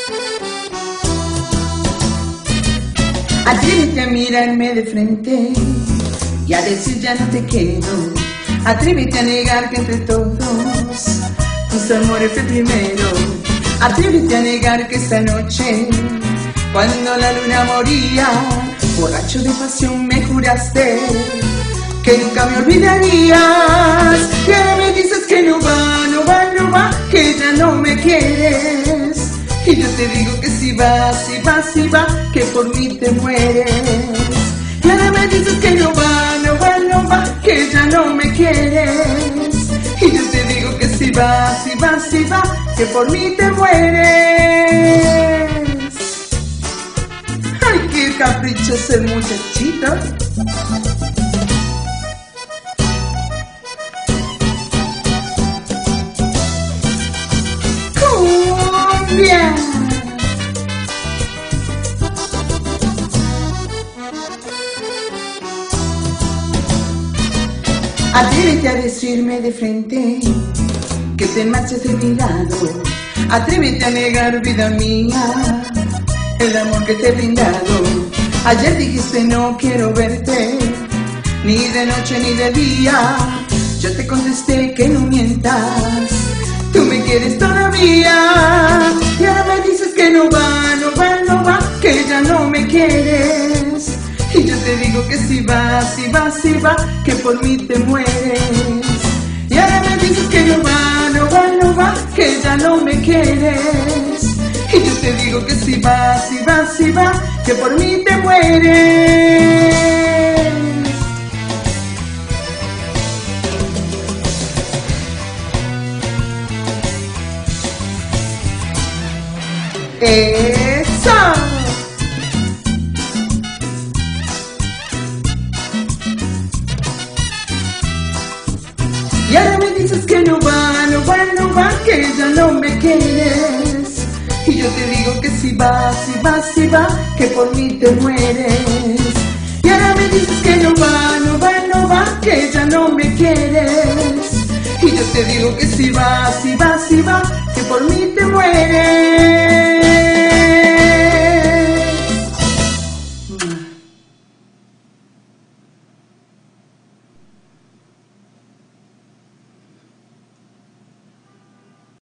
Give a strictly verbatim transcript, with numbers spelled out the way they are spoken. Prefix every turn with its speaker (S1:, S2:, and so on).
S1: Atrévete a mirarme de frente y a decir ya no te quiero. Atrévete a negar que entre todos tus amores fue primero. Atrévete a negar que esta noche, cuando la luna moría, borracho de pasión me juraste que nunca me olvidarías. Y ahora me dices que no va, no va, no va, que ya no me quieres. Y yo te digo que si va, si va, si va, que por mí te mueres. Y ahora me dices que no va, no va, no va, que ya no me quieres. Y yo te digo que si va, si va, si va, que por mí te mueres. Ay, qué caprichoso el muchachito. Cumbia. Atrévete a decirme de frente que te marches de mi lado. Atrévete a negar, vida mía, el amor que te he brindado. Ayer dijiste no quiero verte, ni de noche ni de día. Yo te contesté que no mientas, tú me quieres todavía. Y ahora me dices que no va, no va, no va, que ya no me quieres. Y yo te digo que si va, si va, si va, que por mí te mueres. Y ahora me dices que no va, no va, no va, que ya no me quieres. Y yo te digo que si va, si va, si va, que por mí te mueres. ¡Eso! Y ahora me dices que no va, no va, no va, que ya no me quieres. Y yo te digo que si va, si va, si va, que por mí te mueres. Y ahora me dices que no va, no va, no va, que ya no me quieres. Y yo te digo que si va, si va, si va, que por mí te mueres.